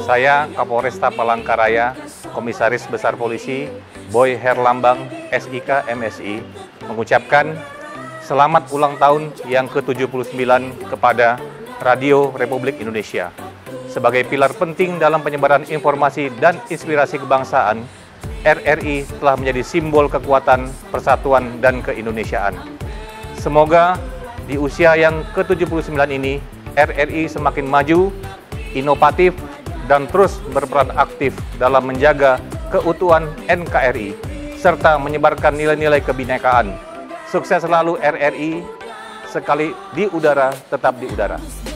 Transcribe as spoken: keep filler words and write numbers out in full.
Saya Kapolresta Palangka Raya, Komisaris Besar Polisi Boy Herlambang S I K M S I, mengucapkan selamat ulang tahun yang ke tujuh puluh sembilan kepada Radio Republik Indonesia. Sebagai pilar penting dalam penyebaran informasi dan inspirasi kebangsaan, R R I telah menjadi simbol kekuatan, persatuan, dan keindonesiaan. Semoga di usia yang ke tujuh puluh sembilan ini, R R I semakin maju, inovatif, dan terus berperan aktif dalam menjaga keutuhan N K R I, serta menyebarkan nilai-nilai kebinekaan. Sukses selalu R R I, sekali di udara, tetap di udara.